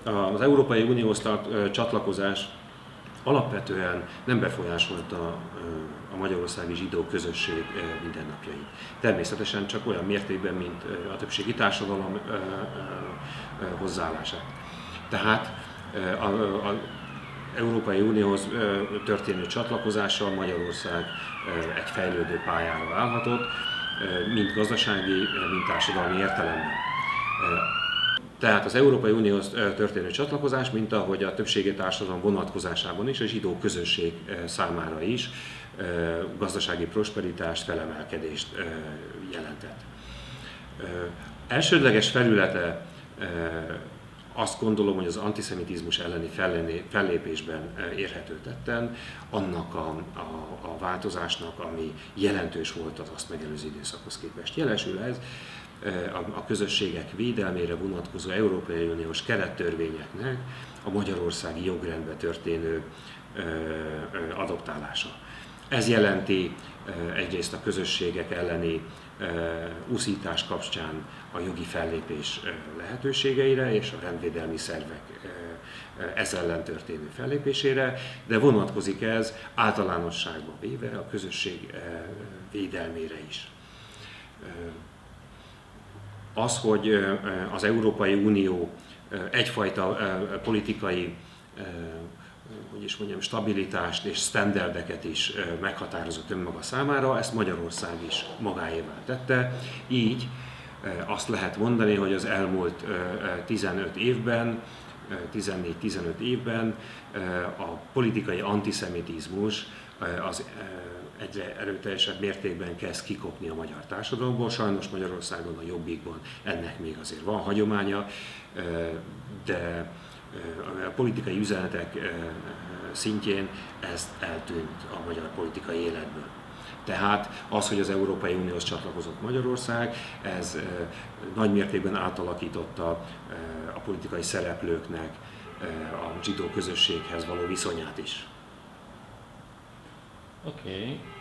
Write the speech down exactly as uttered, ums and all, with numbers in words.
az Európai Unióhoz csatlakozás alapvetően nem befolyásolta a magyarországi zsidó közösség mindennapjait. Természetesen csak olyan mértékben, mint a többségi társadalom hozzáállását. Tehát az Európai Unióhoz történő csatlakozással Magyarország egy fejlődő pályára állhatott, mind gazdasági, mind társadalmi értelemben. Tehát az Európai Unióhoz történő csatlakozás, mint ahogy a többségi társadalom vonatkozásában is, a zsidó közösség számára is gazdasági prosperitást, felemelkedést jelentett. Elsődleges felülete azt gondolom, hogy az antiszemitizmus elleni fellépésben érhető tetten annak a, a, a változásnak, ami jelentős volt az azt megelőző időszakhoz képest. Jelesül ez a, a közösségek védelmére vonatkozó Európai Uniós kerettörvényeknek a magyarországi jogrendbe történő ö, ö, adoptálása. Ez jelenti egyrészt a közösségek elleni úszítás kapcsán a jogi fellépés lehetőségeire és a rendvédelmi szervek ez ellen történő fellépésére, de vonatkozik ez általánosságban véve a közösség védelmére is. Az, hogy az Európai Unió egyfajta politikai hogy is mondjam, stabilitást és sztenderdeket is meghatározott önmaga számára, ezt Magyarország is magáévá tette. Így azt lehet mondani, hogy az elmúlt tizenöt évben, tizennégy-tizenöt évben a politikai antiszemitizmus az egyre erőteljesebb mértékben kezd kikopni a magyar társadalomból. Sajnos Magyarországon, a Jobbikban ennek még azért van hagyománya, de a politikai üzenetek szintjén ez eltűnt a magyar politikai életből. Tehát az, hogy az Európai Unióhoz csatlakozott Magyarország, ez nagy mértékben átalakította a politikai szereplőknek a zsidó közösséghez való viszonyát is. Oké. Okay.